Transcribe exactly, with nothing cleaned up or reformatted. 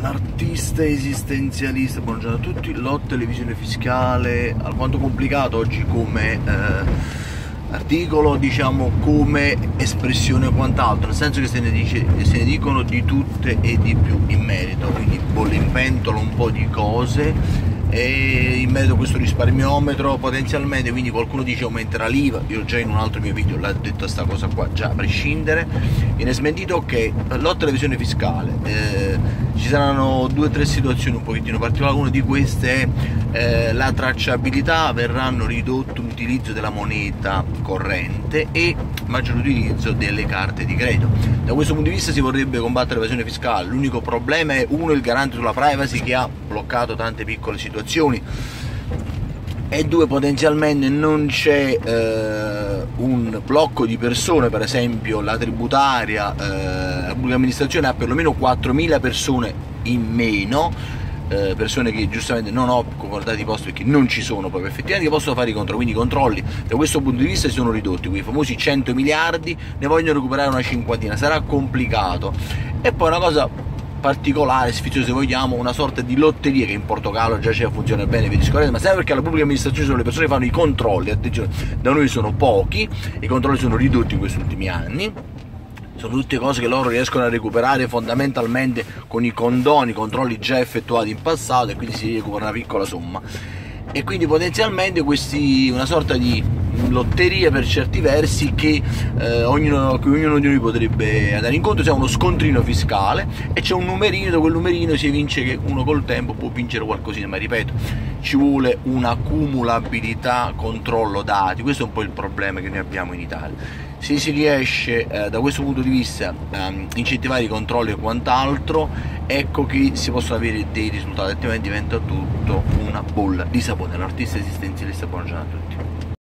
L'artista esistenzialista, buongiorno a tutti. Lotta all'evasione fiscale, alquanto complicato oggi come eh, articolo, diciamo come espressione o quant'altro, nel senso che se ne, dice, se ne dicono di tutte e di più in merito, quindi bolle in pentola un po' di cose e in merito a questo risparmiometro potenzialmente, quindi qualcuno dice aumenterà l'I V A, io già in un altro mio video l'ho detto sta cosa qua, già a prescindere, viene smentito che lotta all'evasione fiscale, eh, ci saranno due o tre situazioni un pochettino particolari, una di queste è eh, la tracciabilità, verranno ridotto l'utilizzo della moneta corrente e maggior utilizzo delle carte di credito. Da questo punto di vista si vorrebbe combattere l'evasione fiscale, l'unico problema è uno il garante sulla privacy che ha bloccato tante piccole situazioni e due potenzialmente non c'è eh, un blocco di persone, per esempio la tributaria, eh, la pubblica amministrazione ha perlomeno quattromila persone in meno, eh, persone che giustamente non ho concordati i posti perché non ci sono proprio effettivamente, che possono fare i controlli, quindi i controlli da questo punto di vista si sono ridotti, quei famosi cento miliardi ne vogliono recuperare una cinquantina, sarà complicato. E poi una cosa particolare, sfiziosa se vogliamo, una sorta di lotteria che in Portogallo già c'è, funziona bene, vedi sicuramente, ma sempre perché la pubblica amministrazione sono le persone che fanno i controlli, attenzione, da noi sono pochi, i controlli sono ridotti in questi ultimi anni, sono tutte cose che loro riescono a recuperare fondamentalmente con i condoni, i controlli già effettuati in passato e quindi si recupera una piccola somma. E quindi potenzialmente questi, una sorta di lotteria per certi versi che eh, ognuno, che ognuno di noi potrebbe andare incontro, c'è uno scontrino fiscale e c'è un numerino, da quel numerino si evince che uno col tempo può vincere qualcosina, ma ripeto, ci vuole una cumulabilità controllo dati, questo è un po' il problema che noi abbiamo in Italia. Se si riesce eh, da questo punto di vista a um, incentivare i controlli e quant'altro, ecco che si possono avere dei risultati, altrimenti diventa tutto una bolla di sapone. L'artista esistenzialista, buongiorno a tutti.